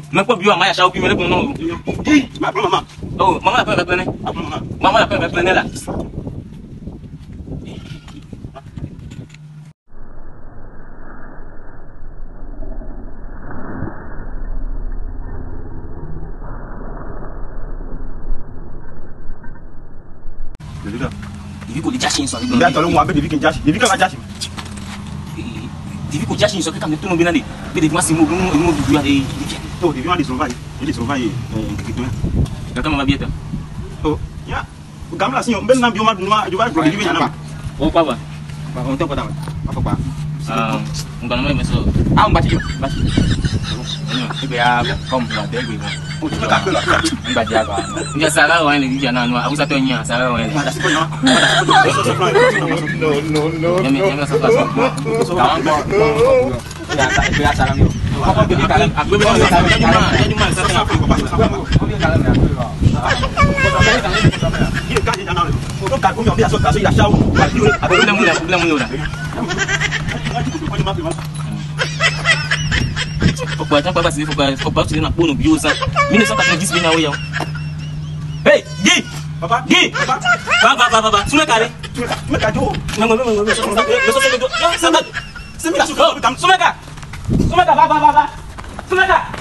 Mais pas bio, ma chao puis me non. Dis, ma maman. Oh, maman la plein. Maman la plein là. Devi ko jashi so. Nda tolo mo abe devi kin jashi. Devi ka jashi. Devi ko jashi so ke kam to no binande. Be devi masi mo du ya e. To devi ma di survive. Ele survive kikito. Kata mama bieta. Oh, ya. Gamla sinyo ben na bioma dunwa juba bro devi na. Oh papa. Ba on to ko da. Apa pa? Ngana mai meso. Mbati. Ibe ya kom la de gbe. O ti ka pe la. Mbati ya ba. Ya sala wa ni dia na no abusa to nya sala wa ni. No. Ya sa pa so. Ya sa itu ya salam yo. Apa beli kalam? Aku beli kalam. Ya cuma sa ta. Beli kalam ya. Ini kan dia na. O ka ko mi o bi aso ka so ya shawo. Aku bilang mula dah. Pourquoi t'as pas passé faut pas tu na pono biosa 1990 bina weyo. Hey, Guy. Papa. Guy. Papa. Suma kare. Me ka jo. Non. Suma ka. Papa. Suma ka.